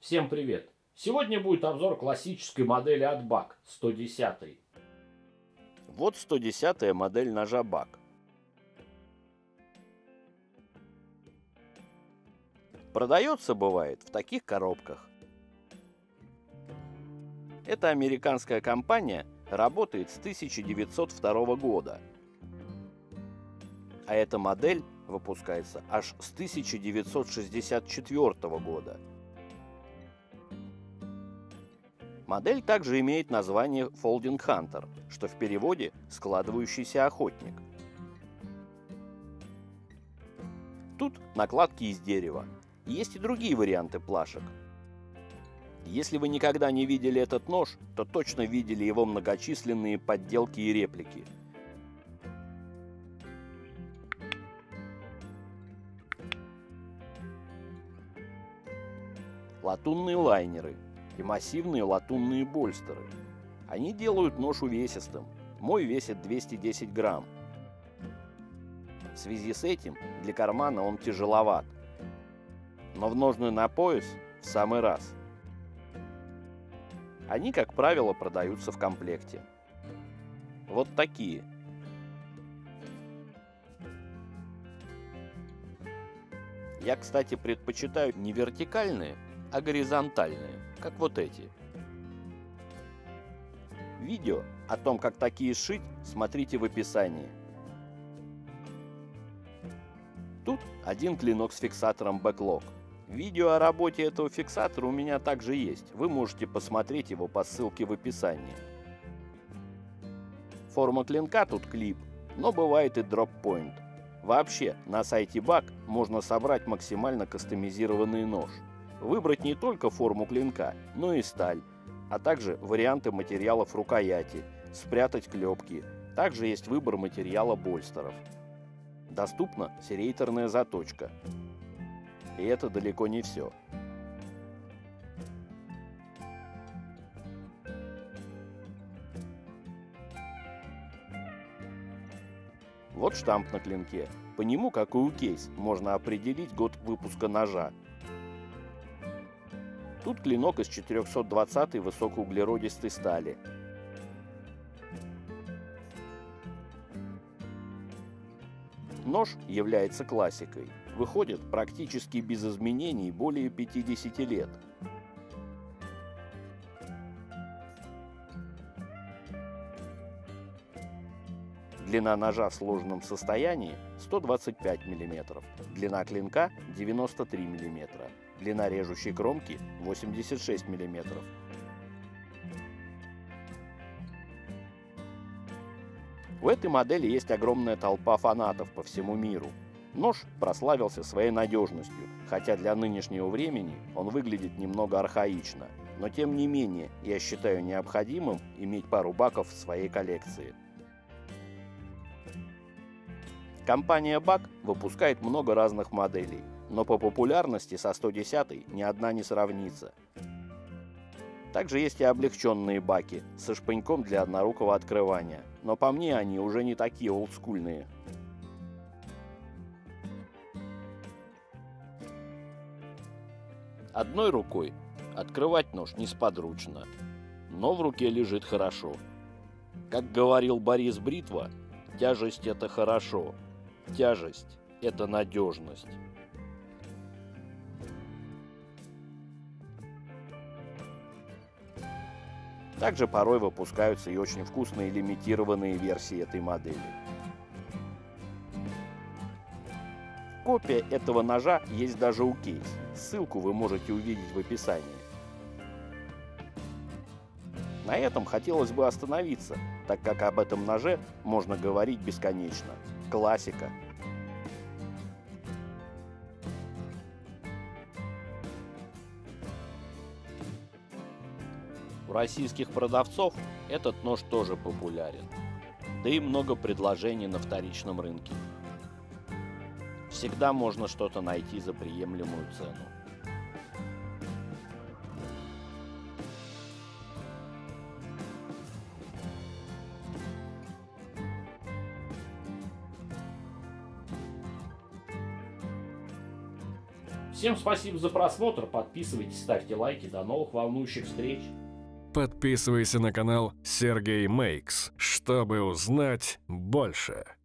Всем привет! Сегодня будет обзор классической модели от BAK 110. Вот 110-я модель ножа БАК. Продается бывает в таких коробках. Эта американская компания работает с 1902 года. А эта модель выпускается аж с 1964 года. Модель также имеет название Folding Hunter, что в переводе «складывающийся охотник». Тут накладки из дерева. Есть и другие варианты плашек. Если вы никогда не видели этот нож, то точно видели его многочисленные подделки и реплики. Латунные лайнеры и массивные латунные больстеры. Они делают нож увесистым. Мой весит 210 грамм. В связи с этим для кармана он тяжеловат. Но в ножны на пояс в самый раз. Они, как правило, продаются в комплекте. Вот такие. Я, кстати, предпочитаю не вертикальные, а горизонтальные, как вот эти. Видео о том, как такие сшить, смотрите в описании. Тут один клинок с фиксатором Backlog. Видео о работе этого фиксатора у меня также есть. Вы можете посмотреть его по ссылке в описании. Форма клинка тут клип, но бывает и дроп-пойнт. Вообще, на сайте BAK можно собрать максимально кастомизированный нож. Выбрать не только форму клинка, но и сталь, а также варианты материалов рукояти, спрятать клепки. Также есть выбор материала больстеров. Доступна серейторная заточка. И это далеко не все. Вот штамп на клинке. По нему, как и у кейс, можно определить год выпуска ножа. Тут клинок из 420-й высокоуглеродистой стали. Нож является классикой. Выходит практически без изменений более 50 лет. Длина ножа в сложенном состоянии 125 мм, длина клинка 93 мм, длина режущей кромки 86 мм. У этой модели есть огромная толпа фанатов по всему миру. Нож прославился своей надежностью, хотя для нынешнего времени он выглядит немного архаично. Но тем не менее, я считаю необходимым иметь пару баков в своей коллекции. Компания BAK выпускает много разных моделей, но по популярности со 110-й ни одна не сравнится. Также есть и облегченные баки со шпыньком для однорукого открывания, но по мне они уже не такие олдскульные. Одной рукой открывать нож несподручно, но в руке лежит хорошо. Как говорил Борис Бритва, тяжесть — это хорошо, тяжесть — это надежность. Также порой выпускаются и очень вкусные лимитированные версии этой модели. Копия этого ножа есть даже у кейс. Ссылку вы можете увидеть в описании. На этом хотелось бы остановиться, так как об этом ноже можно говорить бесконечно. Классика. У российских продавцов этот нож тоже популярен. Да и много предложений на вторичном рынке. Всегда можно что-то найти за приемлемую цену. Всем спасибо за просмотр, подписывайтесь, ставьте лайки, до новых волнующих встреч. Подписывайся на канал Сергей Мейкс, чтобы узнать больше.